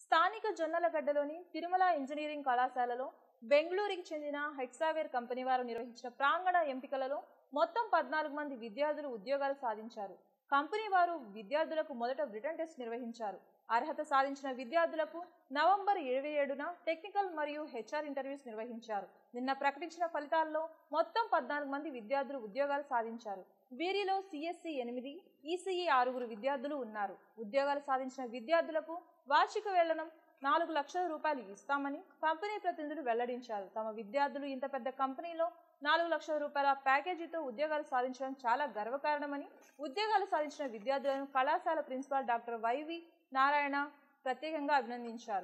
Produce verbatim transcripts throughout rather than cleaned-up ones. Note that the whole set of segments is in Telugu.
స్థానిక జొన్నలగడ్డలోని తిరుమల ఇంజనీరింగ్ కళాశాలలో బెంగళూరుకి చెందిన హెక్సావేర్ కంపెనీ వారు నిర్వహించిన ప్రాంగణ ఎంపికలలో మొత్తం పద్నాలుగు మంది విద్యార్థులు ఉద్యోగాలు సాధించారు. కంపెనీ వారు విద్యార్థులకు మొదట రిటన్ టెస్ట్ నిర్వహించారు. అర్హత సాధించిన విద్యార్థులకు నవంబర్ ఇరవై ఏడున టెక్నికల్ మరియు హెచ్ఆర్ ఇంటర్వ్యూస్ నిర్వహించారు. నిన్న ప్రకటించిన ఫలితాల్లో మొత్తం పద్నాలుగు మంది విద్యార్థులు ఉద్యోగాలు సాధించారు. వీరిలో సిఎస్సి ఎనిమిది, ఈసీఈ ఆరుగురు విద్యార్థులు ఉన్నారు. ఉద్యోగాలు సాధించిన విద్యార్థులకు వార్షిక వేతనం నాలుగు లక్షల రూపాయలు ఇస్తామని కంపెనీ ప్రతినిధులు వెల్లడించారు. తమ విద్యార్థులు ఇంత పెద్ద కంపెనీలో నాలుగు లక్షల రూపాయల ప్యాకేజీతో ఉద్యోగాలు సాధించడం చాలా గర్వకారణమని ఉద్యోగాలు సాధించిన విద్యార్థులను కళాశాల ప్రిన్సిపాల్ డాక్టర్ వైవి నారాయణ ప్రత్యేకంగా అభినందించారు.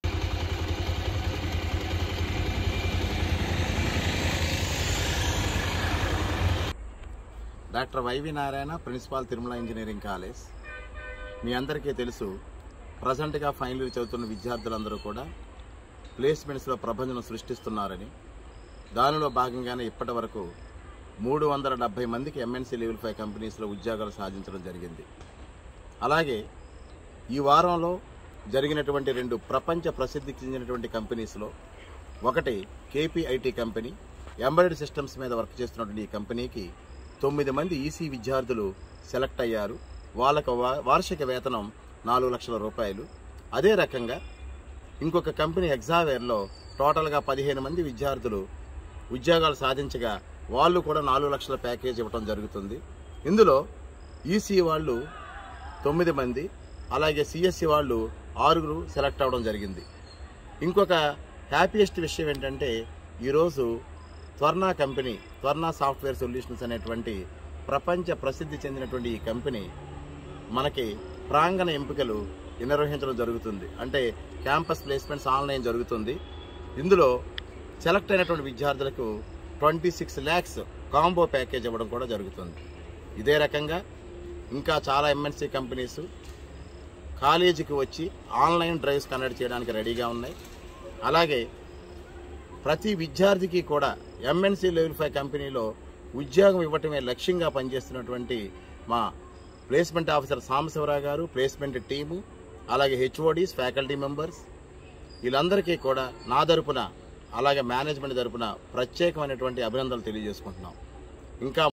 Doctor YV Narayana, principal Tirumala engineering college. మీ అందరికీ తెలుసు, ప్రజెంట్గా ఫైనల్ ఇయర్ చదువుతున్న విద్యార్థులందరూ కూడా ప్లేస్మెంట్స్లో ప్రబంధనం సృష్టిస్తున్నారని, దానిలో భాగంగానే ఇప్పటి వరకు మూడు వందల డెబ్బై మందికి ఎంఎన్సీ లెవెల్ ఫైవ్ కంపెనీస్లో ఉద్యోగాలు సాధించడం జరిగింది. అలాగే ఈ వారంలో జరిగినటువంటి రెండు ప్రపంచ ప్రసిద్ధికి చెందినటువంటి కంపెనీస్లో ఒకటి కేపీఐటీ కంపెనీ, ఎంబెడెడ్ సిస్టమ్స్ మీద వర్క్ చేస్తున్నటువంటి ఈ కంపెనీకి తొమ్మిది మంది ఈసీ విద్యార్థులు సెలెక్ట్ అయ్యారు. వాళ్ళకు వార్షిక వేతనం నాలుగు లక్షల రూపాయలు. అదే రకంగా ఇంకొక కంపెనీ హెక్సావేర్లో టోటల్గా పదిహేను మంది విద్యార్థులు ఉద్యోగాలు సాధించగా వాళ్ళు కూడా నాలుగు లక్షల ప్యాకేజ్ ఇవ్వడం జరుగుతుంది. ఇందులో ఈసీ వాళ్ళు తొమ్మిది మంది, అలాగే సిఎస్సి వాళ్ళు ఆరుగురు సెలెక్ట్ అవ్వడం జరిగింది. ఇంకొక హ్యాపీయెస్ట్ విషయం ఏంటంటే, ఈరోజు Tvarna company, Tvarna software solutions అనేటువంటి ప్రపంచ ప్రసిద్ధి చెందినటువంటి ఈ కంపెనీ మనకి ప్రాంగణ ఎంపికలు నిర్వహించడం జరుగుతుంది. అంటే క్యాంపస్ ప్లేస్మెంట్స్ ఆన్లైన్ జరుగుతుంది. ఇందులో సెలెక్ట్ అయినటువంటి విద్యార్థులకు twenty six lakhs combo package ఇవ్వడం కూడా జరుగుతుంది. ఇదే రకంగా ఇంకా చాలా ఎంఎన్సీ కంపెనీస్ కాలేజీకి వచ్చి ఆన్లైన్ డ్రైవ్స్ కండక్ట్ చేయడానికి రెడీగా ఉన్నాయి. అలాగే ప్రతి విద్యార్థికి కూడా ఎంఎన్సీ లెవెల్ ఫైవ్ కంపెనీలో ఉద్యోగం ఇవ్వటమే లక్ష్యంగా పనిచేస్తున్నటువంటి మా ప్లేస్మెంట్ ఆఫీసర్ సాంబశివరావు గారు, ప్లేస్మెంట్ టీము, అలాగే హెచ్ఓడీస్, ఫ్యాకల్టీ మెంబర్స్, వీళ్ళందరికీ కూడా నా తరపున అలాగే మేనేజ్మెంట్ తరపున ప్రత్యేకమైనటువంటి అభినందనలు తెలియజేసుకుంటున్నాం. ఇంకా